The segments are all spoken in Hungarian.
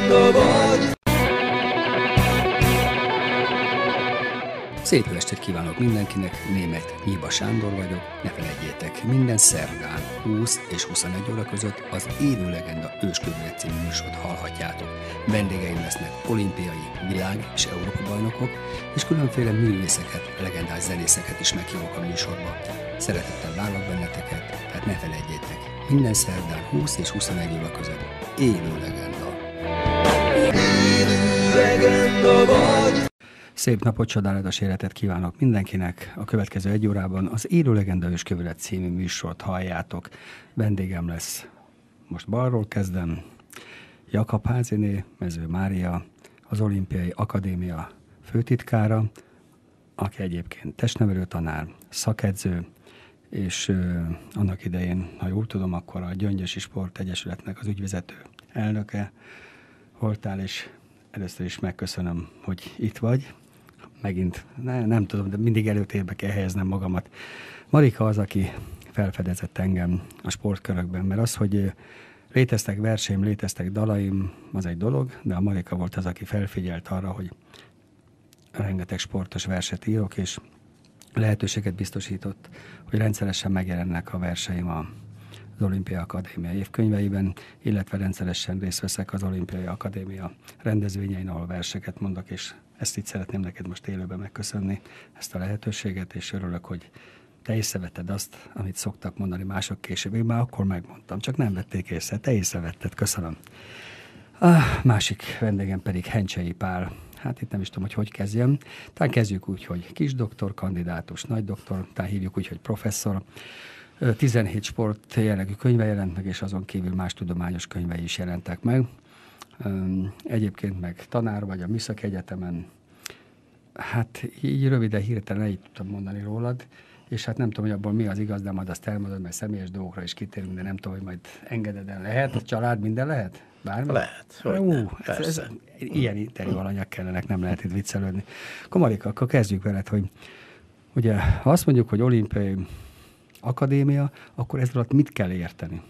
Szép jó estét kívánok mindenkinek, Németh Nyiba Sándor vagyok, ne felejtjétek, minden szerdán 20 és 21 óra között az Élő Legenda Őskövület című műsort hallhatjátok. Vendégeim lesznek olimpiai, világ- és Európa-bajnokok, és különféle művészeket, legendás zenészeket is meghívok a műsorba. Szeretettel várlak benneteket, tehát ne felejtjétek, minden szerdán 20 és 21 óra között Élő Legenda. Élő legenda vagy! Szép napot, csodálatos életet kívánok mindenkinek. A következő egy órában az Élő Legenda Őskövület című műsort halljátok. Vendégem lesz, most balról kezdem, Jakab Háziné, Mező Mária, az Olimpiai Akadémia főtitkára, aki egyébként testnevelő tanár, szakedző, és annak idején, ha jól tudom, akkor a Gyöngyösi Sport Egyesületnek az ügyvezető elnöke voltál, és először is megköszönöm, hogy itt vagy. Megint, nem tudom, de mindig előtérbe kell helyeznem magamat. Marika az, aki felfedezett engem a sportkörökben, mert az, hogy léteztek verseim, léteztek dalaim, az egy dolog, de a Marika volt az, aki felfigyelt arra, hogy rengeteg sportos verset írok, és lehetőséget biztosított, hogy rendszeresen megjelennek a verseim az Olimpiai Akadémia évkönyveiben, illetve rendszeresen részt veszek az Olimpiai Akadémia rendezvényein, ahol verseket mondok, és ezt így szeretném neked most élőben megköszönni, ezt a lehetőséget, és örülök, hogy te észrevetted azt, amit szoktak mondani mások később. Én már akkor megmondtam, csak nem vették észre. Te észrevetted, köszönöm. A másik vendégem pedig Hencsei Pál. Hát itt nem is tudom, hogy kezdjem. Talán kezdjük úgy, hogy kisdoktor, kandidátus, nagydoktor, talán hívjuk úgy, hogy professzor. 17 sport jellegű könyve jelent meg, és azon kívül más tudományos könyvei is jelentek meg. Egyébként meg tanár vagy a Műszaki Egyetemen. Hát így röviden, hirtelen így tudtam mondani rólad, és hát nem tudom, hogy abból mi az igaz, de majd azt elmondod, mert személyes dolgokra is kitérünk, de nem tudom, hogy majd engededen lehet. A család minden lehet? Bármi? Lehet, hogy ez ilyen interjú alanyag kellenek, nem lehet itt viccelődni. Akkor Marika, akkor kezdjük veled, hogy ugye, ha azt mondjuk, hogy Olimpiai Akadémia, akkor ez alatt mit kell érteni?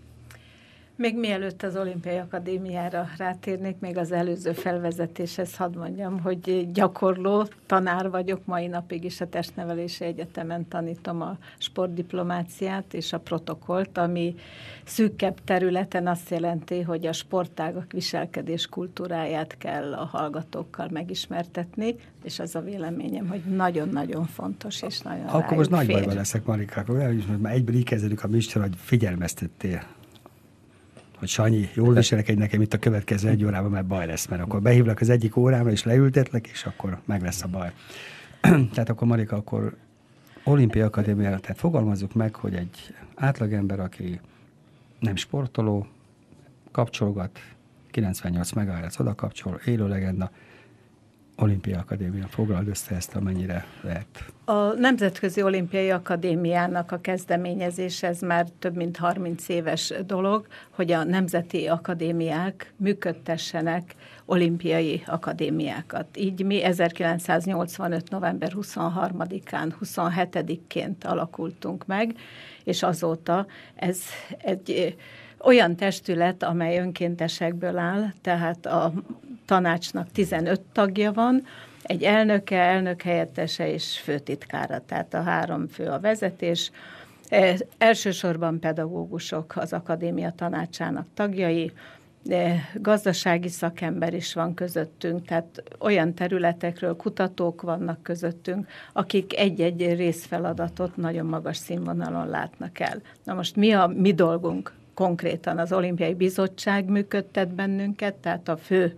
Még mielőtt az Olimpiai Akadémiára rátérnék, még az előző felvezetéshez hadd mondjam, hogy gyakorló tanár vagyok, mai napig is a Testnevelési Egyetemen tanítom a sportdiplomáciát és a protokollt, ami szűkebb területen azt jelenti, hogy a sportágak viselkedés kultúráját kell a hallgatókkal megismertetni, és az a véleményem, hogy nagyon-nagyon fontos, és nagyon akkor most nagy bajban leszek, Marika, mert már egyből így kezdődik a műsor, hogy figyelmeztettél, hogy Sanyi, jól viselek nekem itt a következő egy órában, mert baj lesz, mert akkor behívlak az egyik órámra, és leültetlek, és akkor meg lesz a baj. Tehát akkor Marika, akkor Olimpiai Akadémiára, tehát fogalmazzuk meg, hogy egy átlagember, aki nem sportoló, kapcsolgat, 98 MHz oda kapcsol, Élő Legenda, Olimpiai Akadémia, foglald össze ezt, amennyire lehet. A Nemzetközi Olimpiai Akadémiának a kezdeményezés, ez már több mint 30 éves dolog, hogy a nemzeti akadémiák működtessenek olimpiai akadémiákat. Így mi 1985. november 23-án, 27-ként alakultunk meg, és azóta ez egy olyan testület, amely önkéntesekből áll, tehát a tanácsnak 15 tagja van, egy elnöke, elnökhelyettese és főtitkára, tehát a 3 fő a vezetés. Elsősorban pedagógusok az akadémia tanácsának tagjai, gazdasági szakember is van közöttünk, tehát olyan területekről kutatók vannak közöttünk, akik egy-egy részfeladatot nagyon magas színvonalon látnak el. Na most mi a mi dolgunk? Konkrétan az Olimpiai Bizottság működtet bennünket, tehát a fő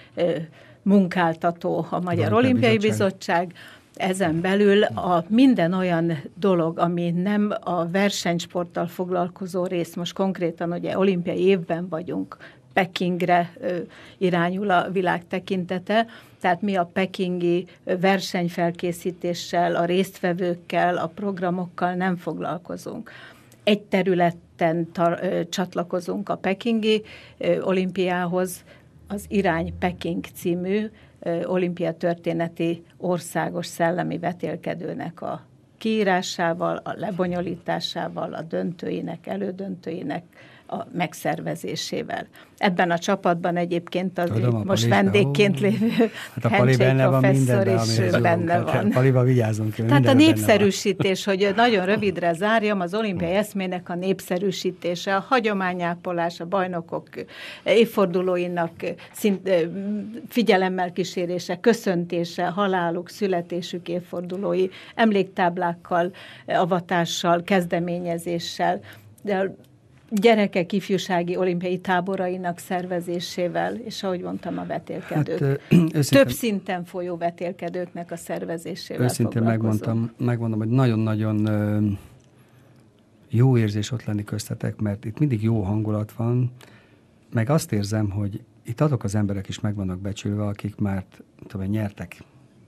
munkáltató a Magyar Olimpiai Bizottság. Ezen belül a minden olyan dolog, ami nem a versenysporttal foglalkozó rész, most konkrétan ugye olimpiai évben vagyunk, Pekingre irányul a világ tekintete, tehát mi a pekingi versenyfelkészítéssel, a résztvevőkkel, a programokkal nem foglalkozunk. Egy területen csatlakozunk a pekingi olimpiához, az Irány Peking című olimpiatörténeti országos szellemi vetélkedőnek a kiírásával, a lebonyolításával, a döntőinek, elődöntőinek a megszervezésével. Ebben a csapatban egyébként az most Pali, vendégként lévő Hencsey professzor is benne van. Palival vigyázunk ki. Tehát a népszerűsítés, hogy nagyon rövidre zárjam, az olimpiai eszmének a népszerűsítése, a hagyományápolás, a bajnokok évfordulóinak figyelemmel kísérése, köszöntése, haláluk, születésük évfordulói, emléktáblákkal, avatással, kezdeményezéssel, de gyerekek ifjúsági olimpiai táborainak szervezésével, és ahogy mondtam, a vetélkedők. Hát, több szinten folyó vetélkedőknek a szervezésével őszintén megmondom, hogy nagyon-nagyon jó érzés ott lenni köztetek, mert itt mindig jó hangulat van, meg azt érzem, hogy itt azok az emberek is meg vannak becsülve, akik már nyertek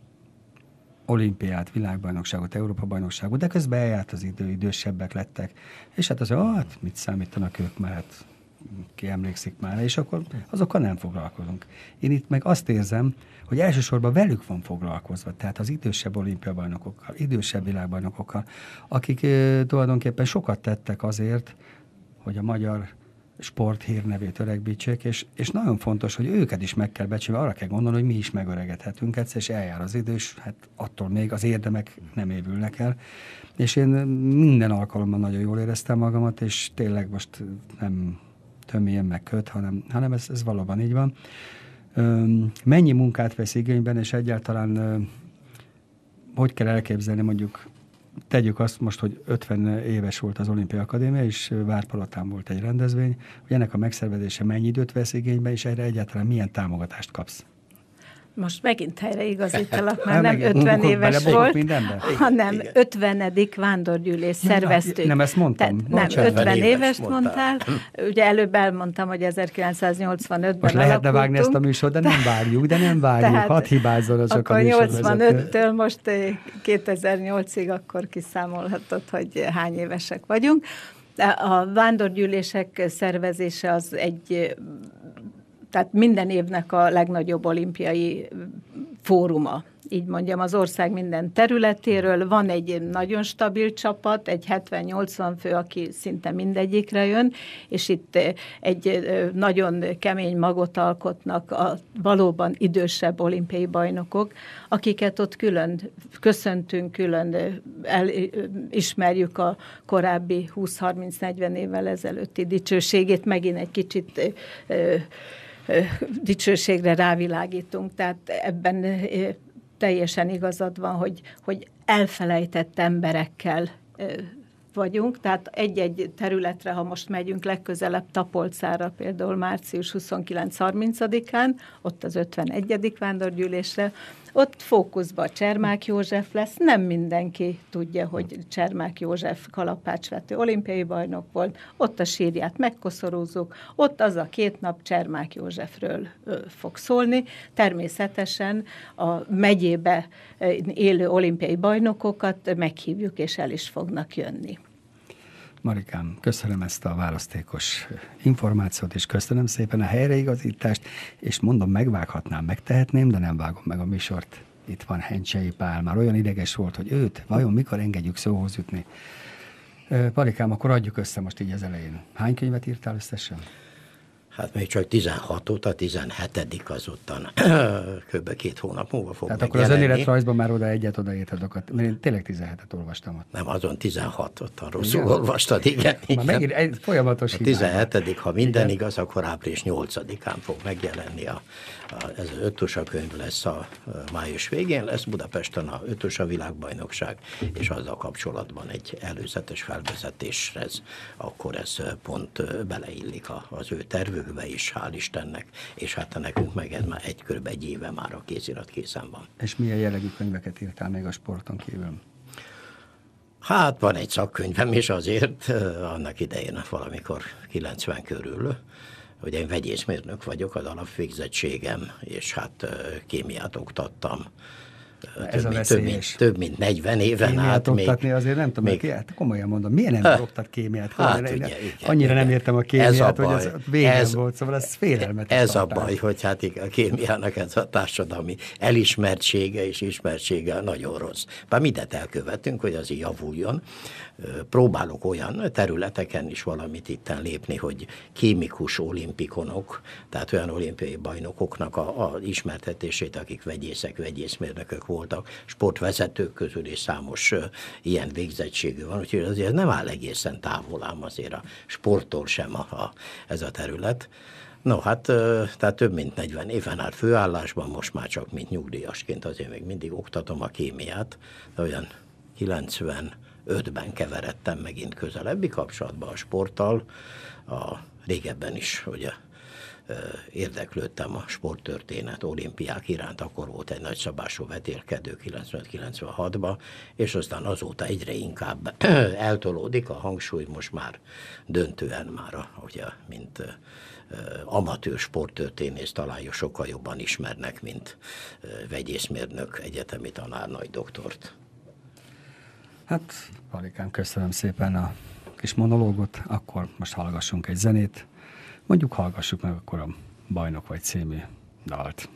olimpiát, világbajnokságot, Európa-bajnokságot, de közben eljárt az idő, idősebbek lettek. És hát hát mit számítanak ők már, hát ki emlékszik már, és akkor azokkal nem foglalkozunk. Én itt meg azt érzem, hogy elsősorban velük van foglalkozva, tehát az idősebb olimpiabajnokokkal, idősebb világbajnokokkal, akik tulajdonképpen sokat tettek azért, hogy a magyar sport hírnevét öregbítsék, és nagyon fontos, hogy őket is meg kell becsülni, arra kell gondolni, hogy mi is megöregedhetünk egyszer, és eljár az idő, és hát attól még az érdemek nem évülnek el. És én minden alkalommal nagyon jól éreztem magamat, és tényleg most nem tömélyen meg köt, hanem ez valóban így van. Mennyi munkát vesz igényben, és egyáltalán hogy kell elképzelni, mondjuk tegyük azt most, hogy 50 éves volt az Olimpiai Akadémia, és Várpalotán volt egy rendezvény, hogy ennek a megszervezése mennyi időt vesz igénybe, és erre egyáltalán milyen támogatást kapsz? Most megint helyreigazítalak, már nem 50 éves volt, hanem 50. vándorgyűlés szerveztük. Nem ezt mondtam. Nem, 50 évest mondtál. Ugye előbb elmondtam, hogy 1985-ben most lehetne vágni ezt a műsort, de nem vágjuk. Tehát, hadd hibázzon azok a műsorvezetők. 85-től most 2008-ig akkor kiszámolhatod, hogy hány évesek vagyunk. A vándorgyűlések szervezése az tehát minden évnek a legnagyobb olimpiai fóruma. Így mondjam, az ország minden területéről van egy nagyon stabil csapat, egy 70-80 fő, aki szinte mindegyikre jön, és itt egy nagyon kemény magot alkotnak a valóban idősebb olimpiai bajnokok, akiket ott külön köszöntünk, külön ismerjük a korábbi 20-30-40 évvel ezelőtti dicsőségét, megint egy kicsit dicsőségre rávilágítunk, tehát ebben teljesen igazad van, hogy elfelejtett emberekkel vagyunk, tehát egy-egy területre, ha most megyünk legközelebb Tapolcára, például március 29-30-án, ott az 51. vándorgyűlésre, ott fókuszban Csermák József lesz, nem mindenki tudja, hogy Csermák József kalapácsvető olimpiai bajnok volt, ott a sírját megkoszorúzzuk, ott az a 2 nap Csermák Józsefről fog szólni. Természetesen a megyébe élő olimpiai bajnokokat meghívjuk, és el is fognak jönni. Marikám, köszönöm ezt a választékos információt, és köszönöm szépen a helyreigazítást, és mondom, megvághatnám, megtehetném, de nem vágom meg a műsort. Itt van Hencsey Pál, már olyan ideges volt, hogy őt vajon mikor engedjük szóhoz jutni. Marikám, akkor adjuk össze most így az elején. Hány könyvet írtál összesen? Hát még csak 16 óta, 17. azután kb. 2 hónap múlva fog tehát akkor az önéletrajzban már oda írtad, mert én tényleg 17-et olvastam ott. Nem, azon 16 ottan rosszul olvastad, igen. Már megint egy folyamatos hibán. A 17. ha minden igaz, akkor április 8-án fog megjelenni ez az Ötusa könyv lesz a május végén, lesz Budapesten a Ötusa világbajnokság, és azzal kapcsolatban egy előzetes felvezetéshez, akkor ez pont beleillik az ő tervükbe is, hál' Istennek, és hát nekünk meg már kb. egy éve már a kézirat készen van. És milyen jellegű könyveket írtál még a sporton kívül? Hát van egy szakkönyvem is azért, annak idején valamikor 90 körül. Ugye én vegyészmérnök vagyok, az alapvégzettségem, és hát kémiát oktattam több mint 40 éven át oktatni azért nem tudom, komolyan mondom, milyen ember oktat kémiát? Annyira nem értem a kémiát, hogy ez végén volt, szóval ez félelmetes. Ez a baj, hogy hát a kémiának ez a társadalmi elismertsége és ismertsége nagyon rossz. Bár mindent elkövetünk, hogy az javuljon. Próbálok olyan területeken is valamit itten lépni, hogy kémikus olimpikonok, tehát olyan olimpiai bajnokoknak az ismertetését, akik vegyészek, vegyészmérnökök voltak, sportvezetők közül is számos ilyen végzettségű van, úgyhogy azért nem áll egészen távol ám azért a sporttól sem ez a terület. No, hát tehát több mint 40 éven áll főállásban, most már csak mint nyugdíjasként azért még mindig oktatom a kémiát, de olyan 95-ben keveredtem megint közelebbi kapcsolatba a sporttal, régebben is ugye érdeklődtem a sporttörténet, olimpiák iránt, akkor volt egy nagyszabású vetélkedő 95-96-ban, és aztán azóta egyre inkább eltolódik a hangsúly, most már döntően már, ugye, mint amatőr sporttörténész talán sokkal jobban ismernek, mint vegyészmérnök, egyetemi tanár, nagy doktort. Hát, Palikám, köszönöm szépen a kis monológot, akkor most hallgassunk egy zenét. Mondjuk hallgassuk meg akkor a Bajnok vagy című dalt.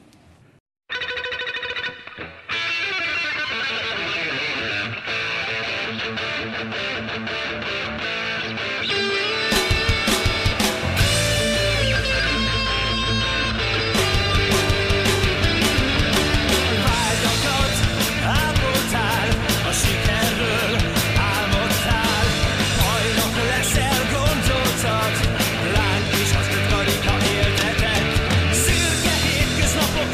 Szürke hétköznapok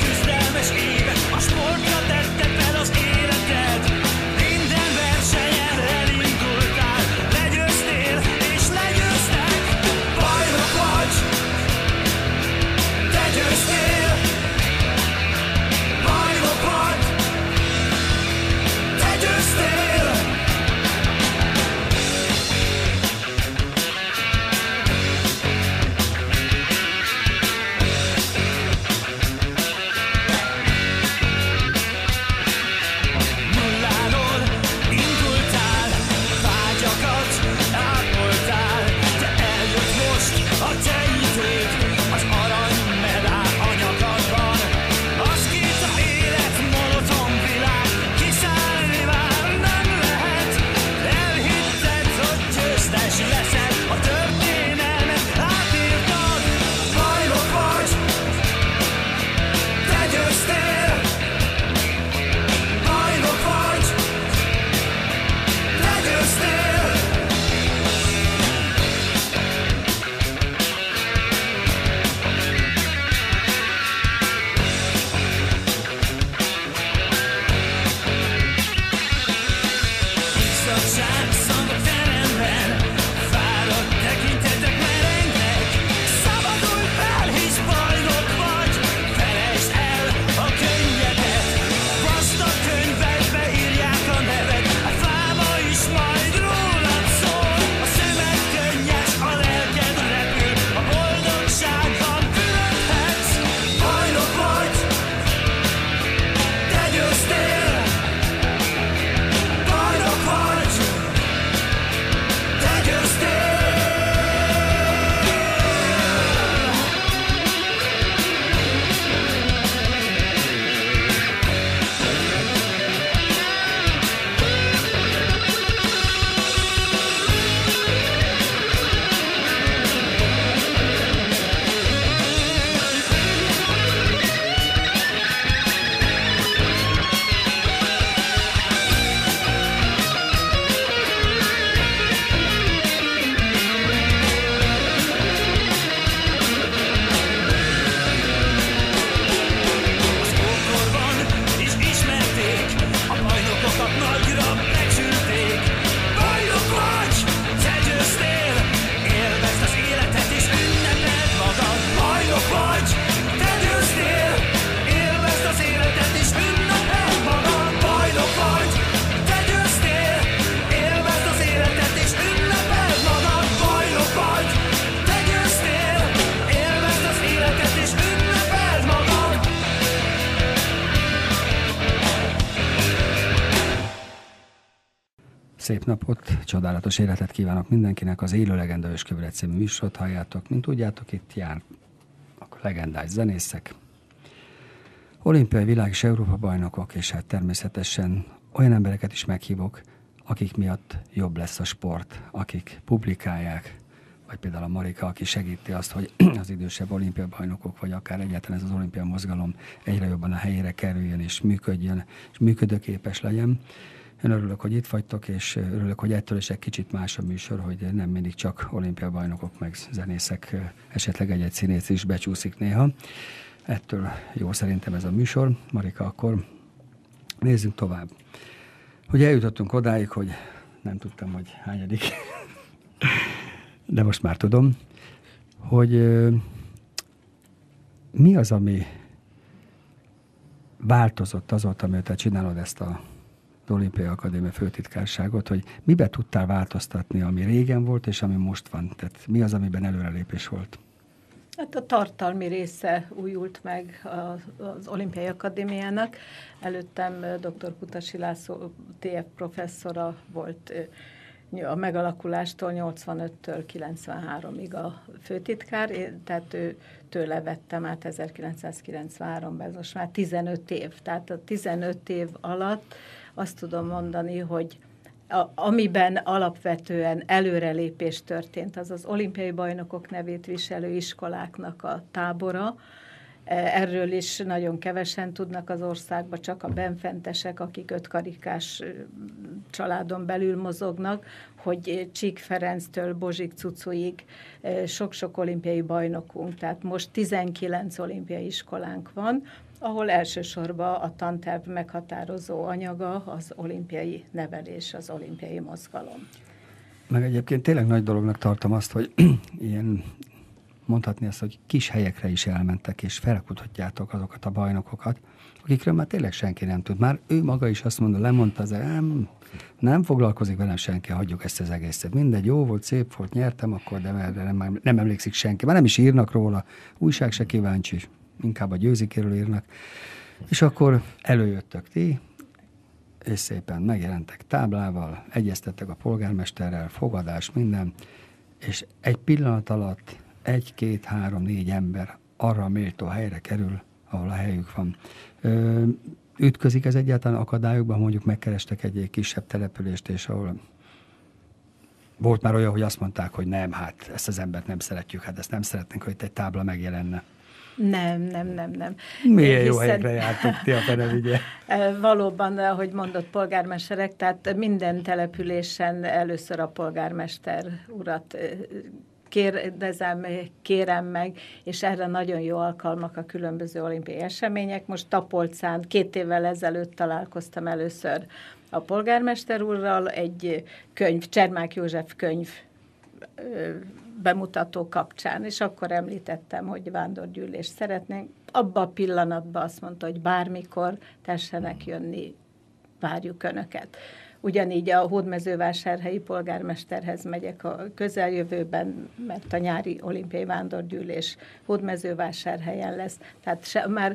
Szép napot, csodálatos életet kívánok mindenkinek. Az Élő Legenda Őskövület című műsort halljátok. Mint tudjátok, itt jár a legendás zenészek, olimpiai, világ és Európa bajnokok, és hát természetesen olyan embereket is meghívok, akik miatt jobb lesz a sport, akik publikálják, vagy például a Marika, aki segíti azt, hogy az idősebb olimpiai bajnokok, vagy akár egyáltalán ez az olimpia mozgalom egyre jobban a helyére kerüljön, és működjön, és működőképes legyen. Én örülök, hogy itt vagytok, és örülök, hogy ettől is egy kicsit más a műsor, hogy nem mindig csak olimpiai bajnokok, meg zenészek, esetleg egy-egy színész is becsúszik néha. Ettől jó szerintem ez a műsor. Marika, akkor nézzünk tovább. Hogy eljutottunk odáig, hogy nem tudtam, hogy hányadik, de most már tudom, hogy mi az, ami változott azóta, mióta csinálod ezt az Olimpiai Akadémia főtitkárságot, hogy mibe tudtál változtatni, ami régen volt, és ami most van? Tehát mi az, amiben előrelépés volt? Hát a tartalmi része újult meg az Olimpiai Akadémiának. Előttem dr. Kutasi László TF professzora volt a megalakulástól 85-től 93-ig a főtitkár, tehát tőle vettem át 1993-ban, ez most már 15 év. Tehát a 15 év alatt azt tudom mondani, hogy amiben alapvetően előrelépés történt, az az olimpiai bajnokok nevét viselő iskoláknak a tábora. Erről is nagyon kevesen tudnak az országban, csak a benfentesek, akik 5 karikás családon belül mozognak, hogy Csík Ferenctől Bozsik Cucuig sok-sok olimpiai bajnokunk, tehát most 19 olimpiai iskolánk van, ahol elsősorban a tanterv meghatározó anyaga az olimpiai nevelés, az olimpiai mozgalom. Meg egyébként tényleg nagy dolognak tartom azt, hogy ilyen, mondhatni azt, hogy kis helyekre is elmentek, és felkutatjátok azokat a bajnokokat, akikről már tényleg senki nem tud. Már ő maga is azt mondta, lemondta, nem foglalkozik velem senki, hagyjuk ezt az egészet. Mindegy, jó volt, szép volt, nyertem akkor, de nem emlékszik senki. Már nem is írnak róla, újság se kíváncsi, inkább a győzikéről írnak. És akkor előjöttök ti, és szépen megjelentek táblával, egyeztettek a polgármesterrel, fogadás, minden, és egy pillanat alatt 1, 2, 3, 4 ember arra a méltó helyre kerül, ahol a helyük van. Ütközik ez egyáltalán akadályokban, mondjuk megkerestek egy kisebb települést, és ahol volt már olyan, hogy azt mondták, hogy nem, hát ezt az embert nem szeretjük, hát ezt nem szeretnénk, hogy egy tábla megjelenne. Nem. Milyen jó helyre jártok ti, a fene vigye. Valóban, ahogy mondott polgármesterek, tehát minden településen először a polgármester urat kérem meg, és erre nagyon jó alkalmak a különböző olimpiai események. Most Tapolcán 2 évvel ezelőtt találkoztam először a polgármester úrral, egy könyv, Csermák József könyv bemutató kapcsán, és akkor említettem, hogy vándorgyűlést szeretnénk. Abban a pillanatban azt mondta, hogy bármikor tessenek jönni, várjuk Önöket. Ugyanígy a hódmezővásárhelyi polgármesterhez megyek a közeljövőben, mert a nyári olimpiai vándorgyűlés Hódmezővásárhelyen lesz. Tehát már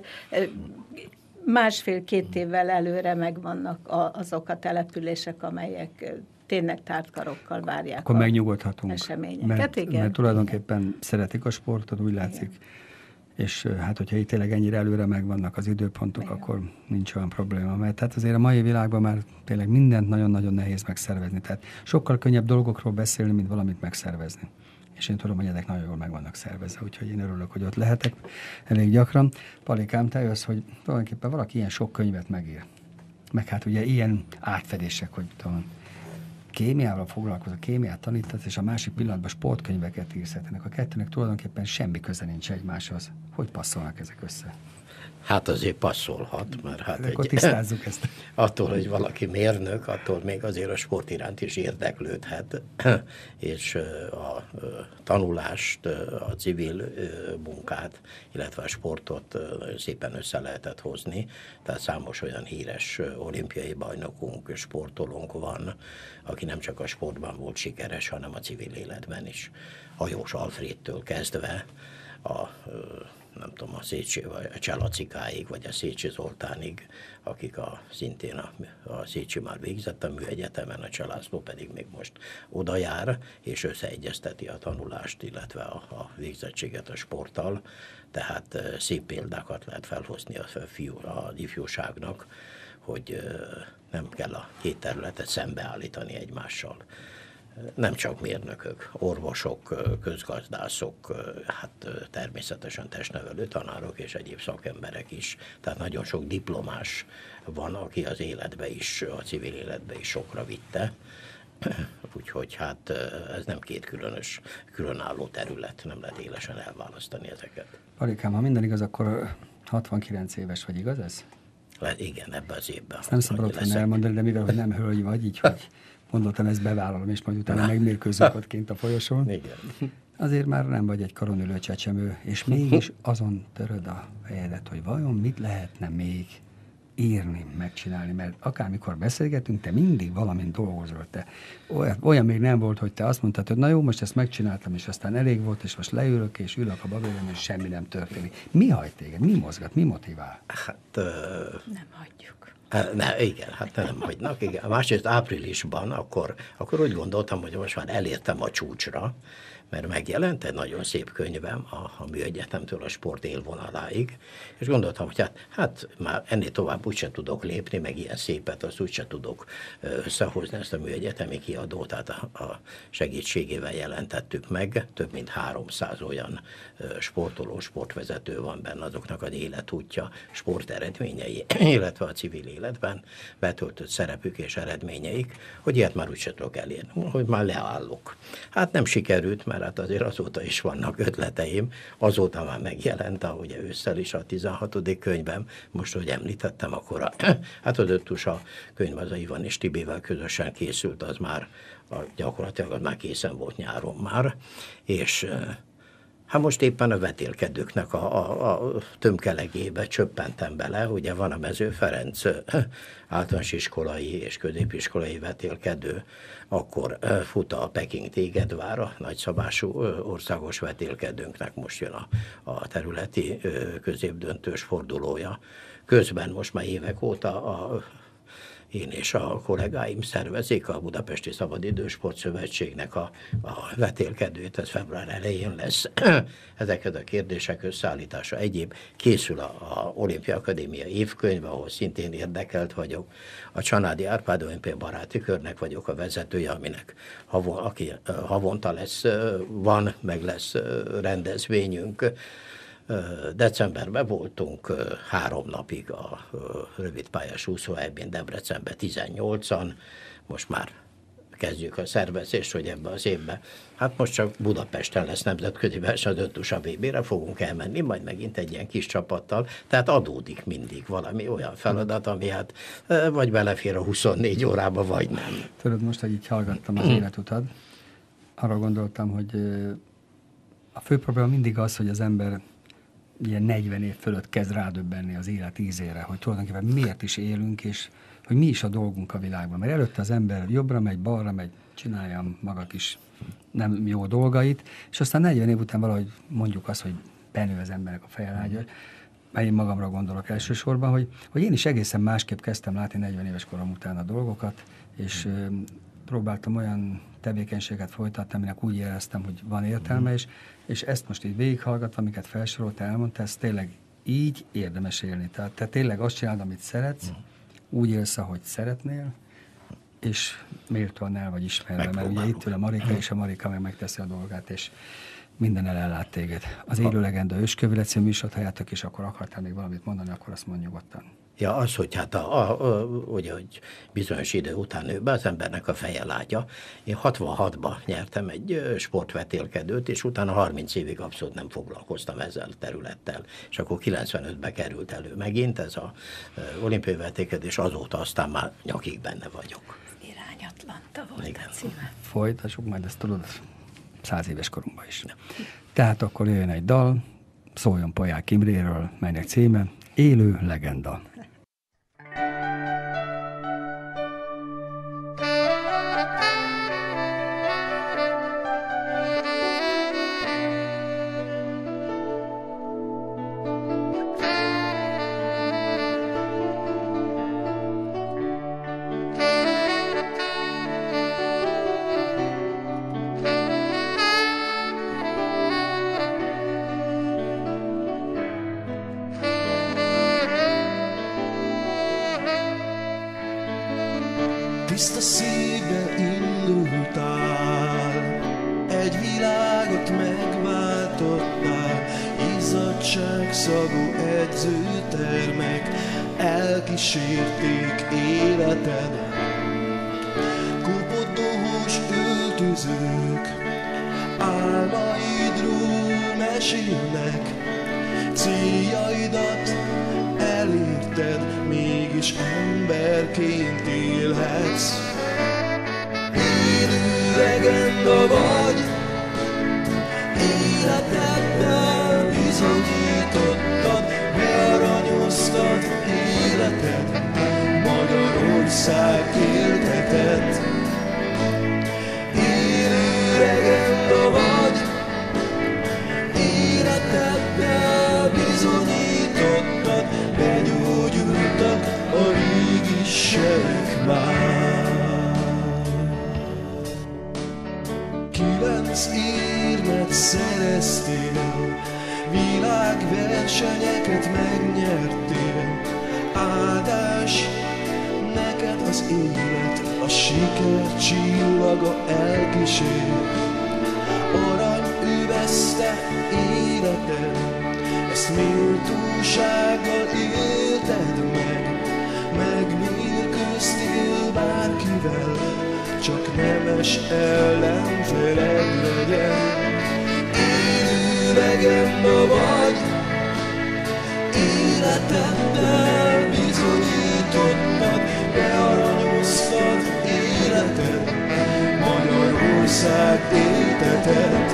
1,5-2 évvel előre megvannak azok a települések, amelyek tényleg tártkarokkal várják. Akkor megnyugodhatunk. Eseményeket. Mert tulajdonképpen szeretik a sportot, úgy látszik. Igen. És hát, hogyha itt tényleg ennyire előre megvannak az időpontok, igen, akkor nincs olyan probléma. Mert hát azért a mai világban már tényleg mindent nagyon-nagyon nehéz megszervezni. Tehát sokkal könnyebb dolgokról beszélni, mint valamit megszervezni. És én tudom, hogy ezek nagyon jól meg vannak szervezve, úgyhogy én örülök, hogy ott lehetek elég gyakran. Palikám, te jössz, hogy tulajdonképpen valaki ilyen sok könyvet megír. Meg hát ugye ilyen átfedések, hogy tudom, kémiával foglalkozol, kémiát tanítasz, és a másik pillanatban sportkönyveket írsz. Ennek a kettőnek tulajdonképpen semmi köze nincs egymáshoz. Hogy passzolnak ezek össze? Hát azért passzolhat, mert hát akkor tisztázzuk ezt. Attól, hogy valaki mérnök, attól még azért a sport iránt is érdeklődhet, és a tanulást, a civil munkát, illetve a sportot szépen össze lehetett hozni. Tehát számos olyan híres olimpiai bajnokunk, sportolónk van, aki nem csak a sportban volt sikeres, hanem a civil életben is. Hajós Alfrédtől kezdve a nem nem tudom, a Szécsi, vagy a Csalacikáig, vagy a Szécsi Zoltánig, akik szintén a Szécsi már végzett a műegyetemen, a Csalászló pedig még most oda jár, és összeegyezteti a tanulást, illetve a végzettséget a sporttal, tehát szép példákat lehet felhozni az ifjúságnak, hogy nem kell a két területet szembeállítani egymással. Nem csak mérnökök, orvosok, közgazdászok, hát természetesen testnevelő tanárok és egyéb szakemberek is. Tehát nagyon sok diplomás van, aki az életbe is, a civil életbe is sokra vitte. Úgyhogy hát ez nem két különálló terület, nem lehet élesen elválasztani ezeket. Marikám, ha minden igaz, akkor 69 éves vagy, igaz ez? Igen, ebben az évben. Ezt nem szabad otthon elmondani, de mivel hogy nem hölgy vagy, így hogy mondottam, ezt bevállalom, és majd utána megmérkőzünk ott kint a folyosón. Igen. Azért már nem vagy egy karonülő csecsemő, és mégis azon töröd a fejedet, hogy vajon mit lehetne még írni, megcsinálni, mert akármikor beszélgetünk, te mindig valamint dolgozol. Te olyan még nem volt, hogy te azt mondtad, hogy na jó, most ezt megcsináltam, és aztán elég volt, és most leülök, és ülök a babérben, és semmi nem történik. Mi hajt téged? Mi mozgat? Mi motivál? Hát... Nem hagyjuk. Igen, hát nem hagynak. Igen. Másrészt áprilisban akkor úgy gondoltam, hogy most már elértem a csúcsra, mert megjelent egy nagyon szép könyvem a Műegyetemtől a sport élvonaláig, és gondoltam, hogy hát már ennél tovább úgyse tudok lépni, meg ilyen szépet, azt úgyse tudok összehozni ezt a műegyetemi kiadót, tehát a segítségével jelentettük meg, több mint 300 olyan sportoló, sportvezető van benne, azoknak az életútja, sporteredményei, illetve a civil életben betöltött szerepük és eredményeik, hogy ilyet már úgyse tudok elérni, hogy már leállok. Hát nem sikerült, mert hát azért azóta is vannak ötleteim, azóta már megjelent, ahogy ősszel is a 16. könyvem, most, hogy említettem, akkor hát az öttusa könyv az a Ivan és Tibével közösen készült, az már gyakorlatilag az már készen volt nyáron már, és hát most éppen a vetélkedőknek a tömkelegébe csöppentem bele, ugye van a Mező Ferenc általános iskolai és középiskolai vetélkedő, akkor fut a Peking Tégedvár, a nagyszabású országos vetélkedőnknek most jön a területi középdöntős fordulója. Közben most már évek óta én és a kollégáim szervezik a Budapesti Szabadidősport Szövetségnek a vetélkedőt, ez február elején lesz. Ezeket a kérdések összeállítása egyéb. Készül a Olimpia Akadémia évkönyve, ahol szintén érdekelt vagyok. A Csanádi Árpád Olimpia Baráti Körnek vagyok a vezetője, aminek havonta van, meg lesz rendezvényünk. Decemberben voltunk 3 napig a rövidpályás úszóhelyben Debrecenben 18-an, most már kezdjük a szervezést, hogy ebben az évben, hát most csak Budapesten lesz nemzetközi verseny, az öttusa VB-re fogunk elmenni, majd megint egy ilyen kis csapattal, tehát adódik mindig valami olyan feladat, ami hát vagy belefér a 24 órába, vagy nem. Tudod, most, hogy így hallgattam az életutad, arra gondoltam, hogy a fő probléma mindig az, hogy az ember ilyen 40 év fölött kezd rádöbbenni az élet ízére, hogy tulajdonképpen miért is élünk, és hogy mi is a dolgunk a világban. Mert előtte az ember jobbra megy, balra megy, csináljam maga kis nem jó dolgait, és aztán 40 év után valahogy mondjuk azt, hogy benő az emberek a fejelágya, mert én magamra gondolok elsősorban, hogy én is egészen másképp kezdtem látni 40 éves korom után a dolgokat, és próbáltam olyan tevékenységet folytatni, aminek úgy éreztem, hogy van értelme, és ezt most így végighallgatva, amiket felsoroltál, elmondtál, ez tényleg így érdemes élni. Tehát te tényleg azt csinálod, amit szeretsz, úgy élsz, ahogy szeretnél, és méltóan el vagy ismerve, mert ugye itt ül a Marika, és a Marika megteszi a dolgát, és minden ellát téged. Az Élő Legenda Őskövület című műsort halljátok, és akkor akartál még valamit mondani, akkor azt mondj nyugodtan. Ja, az, hogy hát ugye, hogy bizonyos idő után nő be az embernek a feje lágya. Én 66-ban nyertem egy sportvetélkedőt, és utána 30 évig abszolút nem foglalkoztam ezzel a területtel. És akkor 95-ben került elő megint ez az olimpiai vetélkedés, azóta aztán már nyakig benne vagyok. Irányatlanta volt a címe. Folytassuk, majd ezt tudod 100 éves korunkban is. Tehát akkor jöjjön egy dal, szóljon Polyák Imréről, melynek címe Élő Legenda. tiszta szívvel indultál, egy világot megváltottál, izzadságszagú edzőtermek elkísérték életed. Kopott-dohos öltözők álmaidról mesélnek, céljaidat elérted, mégis emberként élhetsz. Élő legenda vagy, életeddel bizonyítottad, bearanyoztad életed, Magyarország éltetett. Élő legenda vagy, életeddel bizonyítottad, begyógyultak a régi sebek már. 9 érmet szereztél, világversenyeket megnyertél, áldás neked az élet, a siker csillaga elkísér. Arany övezte életed, ezt méltósággal élted meg, megnélköztél bárkivel, csak nemes ellenfeled legyen. Élő legenda vagy, életeddel bizonyítottad, bearanyoztad életed, Magyarország éltetett.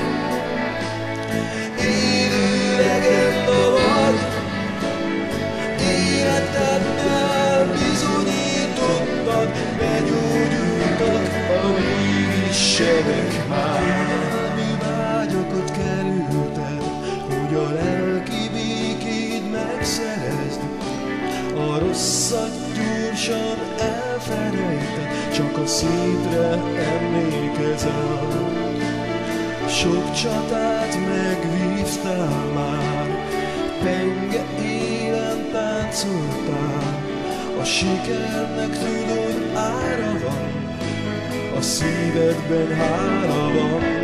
Élő legenda vagy, életeddel bizonyítottad, begyógyultak a régi sebek már. Vágyakat kerülted, hogy a lelki békéd megszerezd, a rosszat gyorsan elfelejted, csak a szépre emlékezel. Sok csatát megvívtál már, penge élen táncoltál, a sikernek tudod ára van, a szívedben hála van.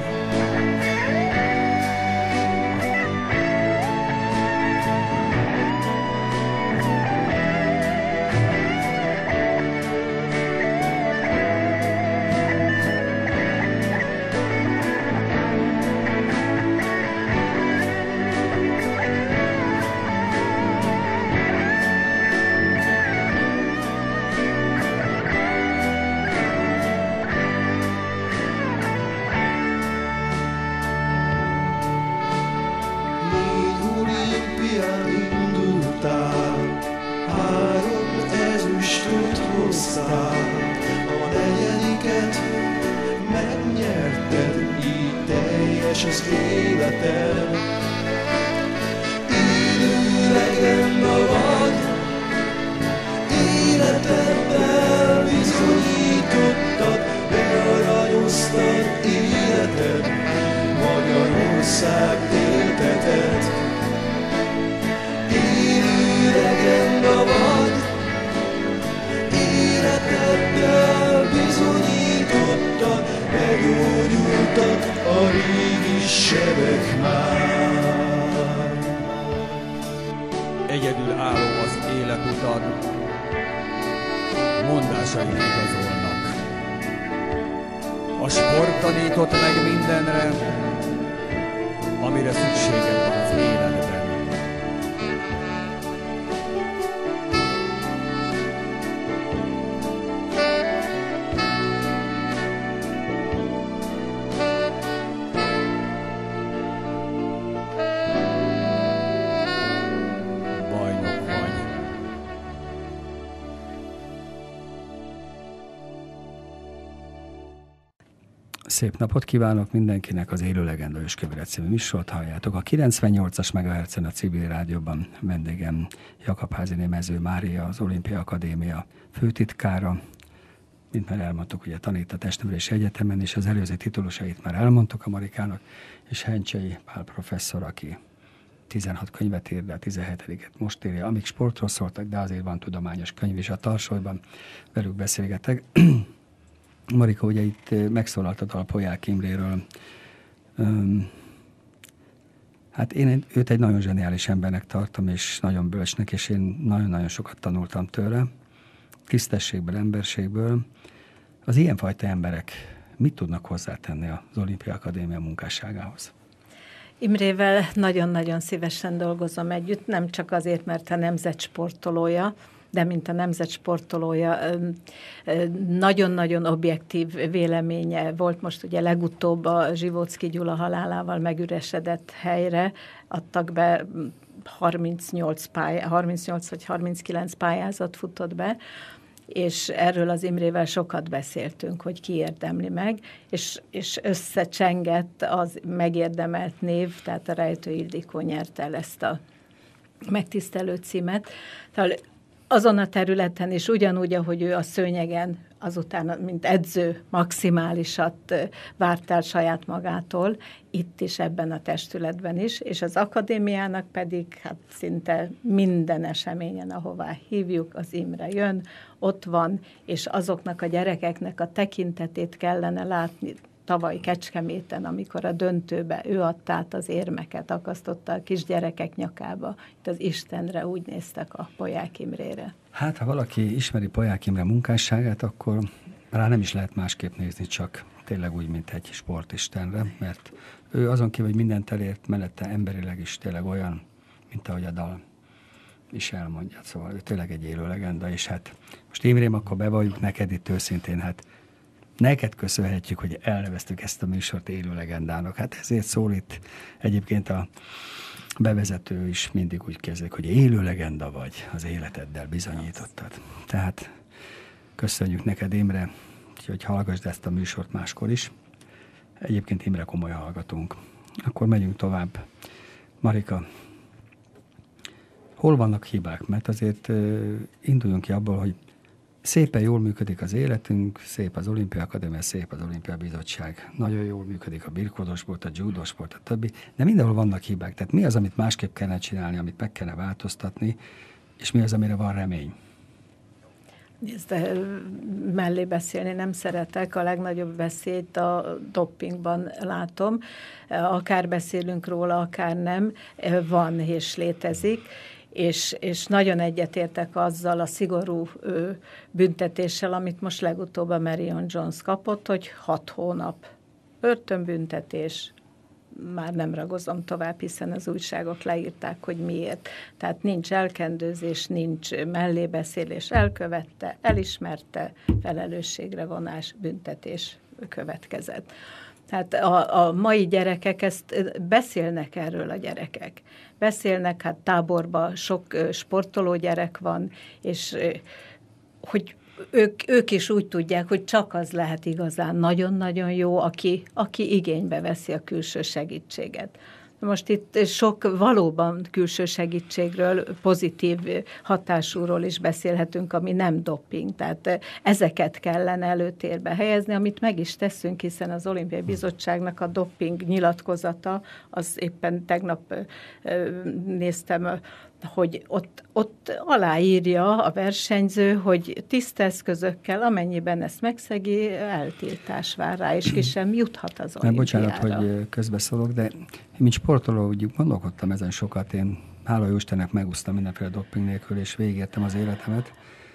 Az életed. Élő legenda vagy, életeddel bizonyítottad, bearanyoztad életed, Magyarország éltetett. Élő legenda vagy, életeddel bizonyítottad, begyógyultak a régi sebek már. Egyedül álló az életutad, mondásaid igazolnak. A sport tanított meg mindenre, amire szükséged van az életben. Szép napot kívánok mindenkinek, az Élő Legenda Őskövület című műsort halljátok. A 98-as MHz-en a Civil Rádióban vendégem Jakab-Háziné Mező Mária, az Olimpia Akadémia főtitkára. Mint már elmondtuk, ugye tanít a Testnevelési Egyetemen, és az előző titulusait már elmondtuk a Marikának, és Hencsei Pál professzor, aki 16 könyvet ír, de a 17-et most írja, amik sportról szóltak, de azért van tudományos könyv is a tarsolyban, velük beszélgetek. Marika, ugye itt megszólaltad a Polyák Imréről. Hát én őt egy nagyon zseniális embernek tartom, és nagyon bölcsnek, és én nagyon-nagyon sokat tanultam tőle. Tisztességből, emberségből. Az ilyenfajta emberek mit tudnak hozzátenni az Olimpia Akadémia munkásságához? Imrével nagyon-nagyon szívesen dolgozom együtt, nem csak azért, mert a nemzet sportolója, de mint a nemzet sportolója nagyon-nagyon objektív véleménye volt. Most ugye legutóbb a Zsivóczky Gyula halálával megüresedett helyre adtak be 38 vagy 39 pályázat futott be, és erről az Imrével sokat beszéltünk, hogy ki érdemli meg, és összecsengett az megérdemelt név, tehát a Rejtő Ildikó nyerte el ezt a megtisztelő címet. Tehát azon a területen is ugyanúgy, ahogy ő a szőnyegen azután, mint edző, maximálisat várt el saját magától, itt is, ebben a testületben is, és az akadémiának pedig hát szinte minden eseményen, ahová hívjuk, az Imre jön, ott van, és azoknak a gyerekeknek a tekintetét kellene látni. Tavaly Kecskeméten, amikor a döntőbe ő adta át az érmeket, akasztotta a kisgyerekek nyakába, itt az Istenre úgy néztek a Polyák Imrére. Hát, ha valaki ismeri Polyák Imre munkásságát, akkor rá nem is lehet másképp nézni, csak tényleg úgy, mint egy sportistenre, mert ő azon kívül, hogy mindent elért, mellette emberileg is tényleg olyan, mint ahogy a dal is elmondja. Szóval ő tényleg egy élő legenda, és hát most Imrém, akkor bevalljuk neked itt őszintén, hát neked köszönhetjük, hogy elneveztük ezt a műsort élő legendának. Hát ezért szól itt egyébként a bevezető is mindig úgy kezdődik, hogy élő legenda vagy, az életeddel bizonyítottad. Tehát köszönjük neked, Imre, hogy hallgassd ezt a műsort máskor is. Egyébként Imre komoly hallgatunk. Akkor megyünk tovább. Marika, hol vannak hibák? Mert azért induljunk ki abból, hogy szépen jól működik az életünk, szép az Olimpia Akadémia, szép az Olimpia Bizottság. Nagyon jól működik a birkózósport, a judósport, a többi, de mindenhol vannak hibák. Tehát mi az, amit másképp kellene csinálni, amit meg kellene változtatni, és mi az, amire van remény? Nézd, mellé beszélni nem szeretek, a legnagyobb veszélyt a dopingban látom. Akár beszélünk róla, akár nem, van és létezik. És nagyon egyetértek azzal a szigorú büntetéssel, amit most legutóbb a Marion Jones kapott, hogy 6 hónap börtönbüntetés, már nem ragozom tovább, hiszen az újságok leírták, hogy miért. Tehát nincs elkendőzés, nincs mellébeszélés, elkövette, elismerte, felelősségre vonás, büntetés következett. Tehát a mai gyerekek ezt beszélnek erről a gyerekek. Beszélnek, hát táborban sok sportoló gyerek van, és hogy ők is úgy tudják, hogy csak az lehet igazán nagyon-nagyon jó, aki igénybe veszi a külső segítséget. Most itt sok valóban külső segítségről, pozitív hatásúról is beszélhetünk, ami nem doping. Tehát ezeket kellene előtérbe helyezni, amit meg is teszünk, hiszen az Olimpiai Bizottságnak a doping nyilatkozata, az éppen tegnap néztem, hogy ott aláírja a versenyző, hogy tiszta eszközökkel, amennyiben ezt megszegi, eltiltás vár rá, és ki sem juthat az olimpiára. Bocsánat, hogy közbeszólok, de mint sportoló úgy gondolkodtam ezen sokat. Én, hála jó Istennek, megúsztam mindenféle doping nélkül, és végigértem az életemet.